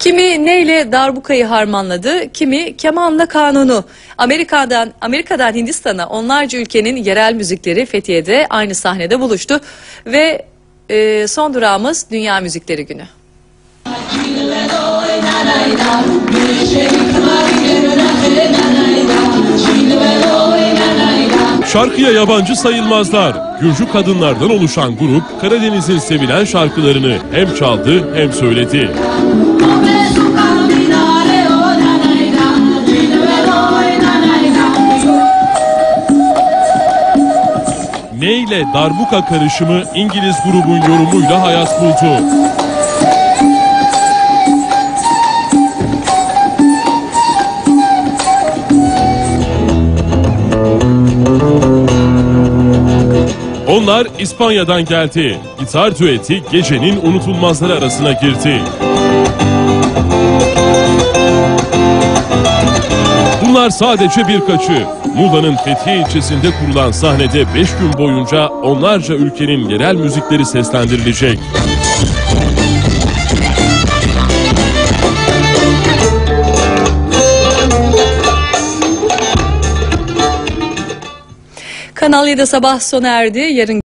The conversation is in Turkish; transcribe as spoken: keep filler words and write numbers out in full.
Kimi neyle darbukayı harmanladı, kimi kemanla kanunu. Amerika'dan Amerika'dan Hindistan'a onlarca ülkenin yerel müzikleri Fethiye'de aynı sahnede buluştu ve e, son durağımız Dünya Müzikleri Günü. Şarkıya yabancı sayılmazlar. Gürcü kadınlardan oluşan grup Karadeniz'in sevilen şarkılarını hem çaldı hem söyledi. Ney ile darbuka karışımı İngiliz grubun yorumuyla hayat buldu. Onlar İspanya'dan geldi. Gitar düeti gecenin unutulmazları arasına girdi. Bunlar sadece birkaçı. Muğla'nın Fethiye ilçesinde kurulan sahnede beş gün boyunca onlarca ülkenin yerel müzikleri seslendirilecek. Kanal yedi sabah sona erdi. Yarın